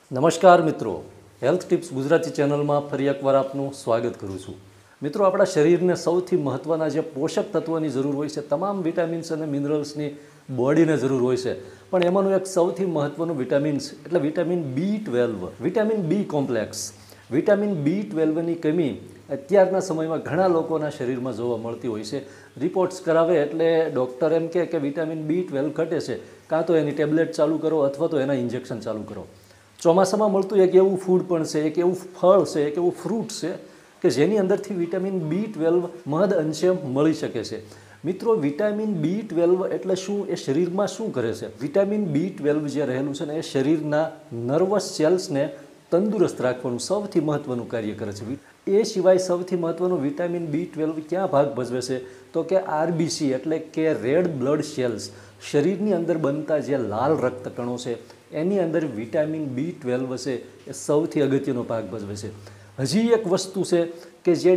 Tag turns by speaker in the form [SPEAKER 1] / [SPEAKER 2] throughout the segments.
[SPEAKER 1] નમસ્કાર મિત્રો, health tips Gujarati ચેનલમાં ફરી એકવાર આપનું સ્વાગત કરું છું. મિત્રો, આપણા શરીરને સૌથી મહત્ત્વના જે પોષક તત્વોની જરૂર હોય છે, તમામ વિટામિન્સ અને મિનરલ્સની બોડીને જરૂર હોય છે, પણ એમાંનું એક સૌથી મહત્ત્વનું વિટામિન્સ એટલે vitamin B12, vitamin B complex. Vitamin B12ની કમી અત્યારના સમયમાં ઘણા લોકોના શરીરમાં જોવા મળતી હોય છે. રિપોર્ટ્સ કરાવે એટલે ડૉક્ટર એમ કહે કે વિટામિન B12 ઘટે છે, કાં તો એની ટેબ્લેટ ચાલુ કરો અથવા તો એના ઇન્જેક્શન ચાલુ કરો. ચોમાસામાં મળતું એક એવું ફૂડ પણ છે, એક એવું ફળ છે, એક એવું ફ્રૂટ છે કે જેની અંદરથી વિટામિન B12 મહદ અંશે મળી શકે છે. મિત્રો, વિટામિન B12 એટલે શું, એ શરીરમાં શું કરે છે? વિટામિન B12 જે રહેલું છે ને, એ શરીરના નર્વસ સેલ્સને તંદુરસ્ત રાખવાનું સૌથી મહત્ત્વનું કાર્ય કરે છે. એ સિવાય સૌથી મહત્ત્વનું વિટામિન B12 ક્યાં ભાગ ભજવે છે તો કે RBC એટલે કે રેડ બ્લડ સેલ્સ, શરીરની અંદર બનતા જે લાલ રક્તકણો છે એની અંદર વિટામિન B12 છે એ સૌથી અગત્યનો ભાગ ભજવે છે. હજી એક વસ્તુ છે કે જે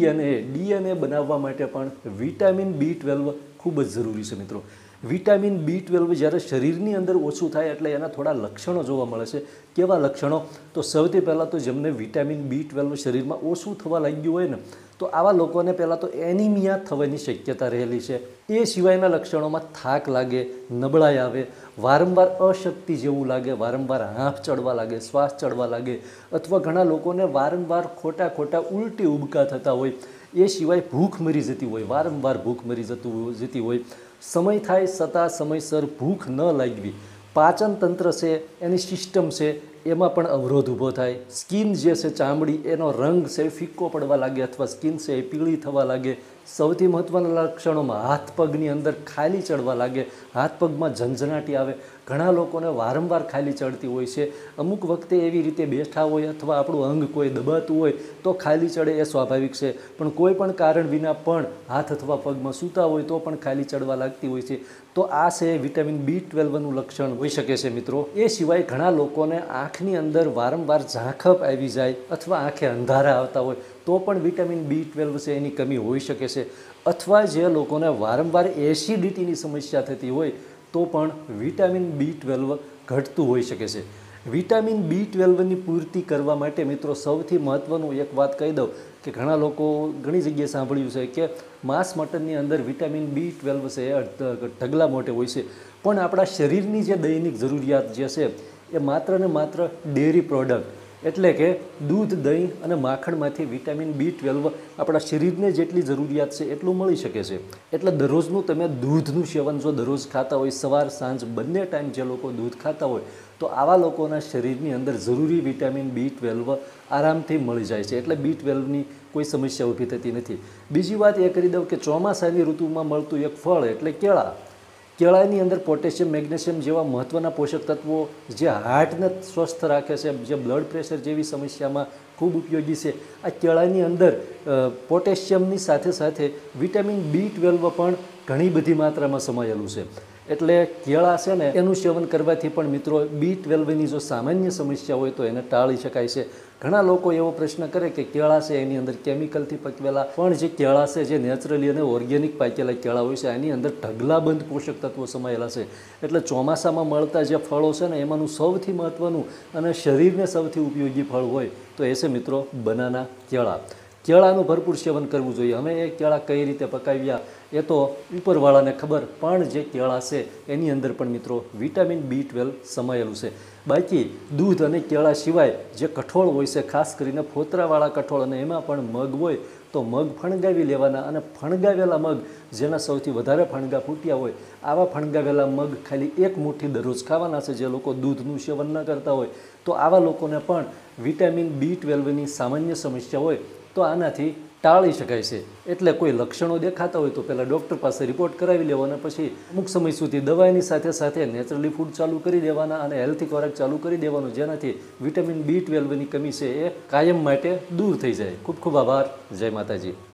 [SPEAKER 1] ડીએનએ બનાવવા માટે પણ વિટામિન B12 ખૂબ જ જરૂરી છે. મિત્રો, વિટામિન B12 જ્યારે શરીરની અંદર ઓછું થાય એટલે એના થોડા લક્ષણો જોવા મળે છે. કેવા લક્ષણો? તો સૌથી પહેલાં તો જેમને વિટામિન B12 શરીરમાં ઓછું થવા લાગ્યું હોય ને, તો આવા લોકોને પહેલાં તો એનિમિયા થવાની શક્યતા રહેલી છે. એ સિવાયના લક્ષણોમાં થાક લાગે, નબળાઈ આવે, વારંવાર અશક્તિ જેવું લાગે, વારંવાર હાંફ ચડવા લાગે, શ્વાસ ચડવા લાગે, અથવા ઘણા લોકોને વારંવાર ખોટા ઉલટી ઉબકા થતા હોય. એ સિવાય ભૂખ મરી જતી હોય, વારંવાર ભૂખ મરી જતી હોય, સમય થાય છતાં સમયસર ભૂખ ન લાગવી, પાચન તંત્ર છે, એની સિસ્ટમ છે એમાં પણ અવરોધ ઊભો થાય, સ્કિન જે છે, ચામડી, એનો રંગ છે ફિક્કો પડવા લાગે અથવા સ્કિન છે એ પીળી થવા લાગે. સૌથી મહત્ત્વના લક્ષણોમાં હાથ પગની અંદર ખાલી ચડવા લાગે, હાથ પગમાં ઝંઝનાટી આવે. ઘણા લોકોને વારંવાર ખાલી ચડતી હોય છે. અમુક વખતે એવી રીતે બેઠા હોય અથવા આપણું અંગ કોઈ દબાતું હોય તો ખાલી ચડે, એ સ્વાભાવિક છે, પણ કોઈ પણ કારણ વિના પણ હાથ અથવા પગમાં સૂતા હોય તો પણ ખાલી ચડવા લાગતી હોય છે. તો આ છે વિટામિન B12નું લક્ષણ હોઈ શકે છે. મિત્રો, એ સિવાય ઘણા લોકોને આંખની અંદર વારંવાર ઝાંખપ આવી જાય અથવા આંખે અંધારા આવતા હોય તો પણ વિટામિન B12 છે એની કમી હોઈ શકે છે. અથવા જે લોકોને વારંવાર એસિડિટીની સમસ્યા થતી હોય તો પણ વિટામિન B12 ઘટતું હોઈ શકે છે. વિટામિન B12ની પૂર્તિ કરવા માટે મિત્રો સૌથી મહત્ત્વનું એક વાત કહી દઉં કે ઘણા લોકો ઘણી જગ્યાએ સાંભળ્યું છે કે માંસ મટનની અંદર વિટામિન B12 છે એ ઢગલા મોટે હોય છે, પણ આપણા શરીરની જે દૈનિક જરૂરિયાત જે છે એ માત્ર ને માત્ર ડેરી પ્રોડક્ટ એટલે કે દૂધ, દહીં અને માખણમાંથી વિટામિન B12 આપણા શરીરને જેટલી જરૂરિયાત છે એટલું મળી શકે છે. એટલે દરરોજનું તમે દૂધનું સેવન જો દરરોજ ખાતા હોય, સવાર સાંજ બંને ટાઈમ જે લોકો દૂધ ખાતા હોય, તો આવા લોકોના શરીરની અંદર જરૂરી વિટામિન B12 આરામથી મળી જાય છે. એટલે B12ની કોઈ સમસ્યા ઊભી થતી નથી. બીજી વાત એ કરી દઉં કે ચોમાસાની ઋતુમાં મળતું એક ફળ એટલે કેળા. કેળાની અંદર પોટેશિયમ, મેગ્નેશિયમ જેવા મહત્ત્વના પોષક તત્વો જે હાર્ટને સ્વસ્થ રાખે છે, જે બ્લડ પ્રેશર જેવી સમસ્યામાં ખૂબ ઉપયોગી છે. આ કેળાની અંદર પોટેશિયમની સાથે સાથે વિટામિન B12 પણ ઘણી બધી માત્રામાં સમાયેલું છે. એટલે કેળા છે ને એનું સેવન કરવાથી પણ મિત્રો B12ની જો સામાન્ય સમસ્યા હોય તો એને ટાળી શકાય છે. ઘણા લોકો એવો પ્રશ્ન કરે કે કેળા છે એની અંદર કેમિકલથી પકવેલા, પણ જે કેળા છે જે નેચરલી અને ઓર્ગેનિક પાકેલા કેળા હોય છે એની અંદર ઢગલાબંધ પોષક તત્વો સમાયેલા છે. એટલે ચોમાસામાં મળતા જે ફળો છે ને એમાંનું સૌથી મહત્ત્વનું અને શરીરને સૌથી ઉપયોગી ફળ હોય તો એ છે મિત્રો બનાના, કેળા. કેળાનું ભરપૂર સેવન કરવું જોઈએ. અમે એ કેળા કઈ રીતે પકાવ્યા એ તો ઉપરવાળાને ખબર, પણ જે કેળા છે એની અંદર પણ મિત્રો વિટામિન B12 સમાયેલું છે. બાકી દૂધ અને કેળા સિવાય જે કઠોળ હોય છે, ખાસ કરીને ફોતરાવાળા કઠોળ, અને એમાં પણ મગ હોય તો મગ ફણગાવી લેવાના, અને ફણગાવેલા મગ જેના સૌથી વધારે ફણગા ફૂટ્યા હોય આવા ફણગાવેલા મગ ખાલી એક મુઠ્ઠી દરરોજ ખાવાના છે. જે લોકો દૂધનું સેવન ન કરતા હોય તો આવા લોકોને પણ વિટામિન B12ની સામાન્ય સમસ્યા હોય તો આનાથી ટાળી શકાય છે. એટલે કોઈ લક્ષણો દેખાતા હોય તો પહેલાં ડૉક્ટર પાસે રિપોર્ટ કરાવી લેવો અને પછી અમુક સમય સુધી દવાની સાથે સાથે નેચરલી ફૂડ ચાલુ કરી દેવાના અને હેલ્થી ખોરાક ચાલુ કરી દેવાનો, જેનાથી વિટામિન B12ની કમી છે એ કાયમ માટે દૂર થઈ જાય. ખૂબ ખૂબ આભાર. જય માતાજી.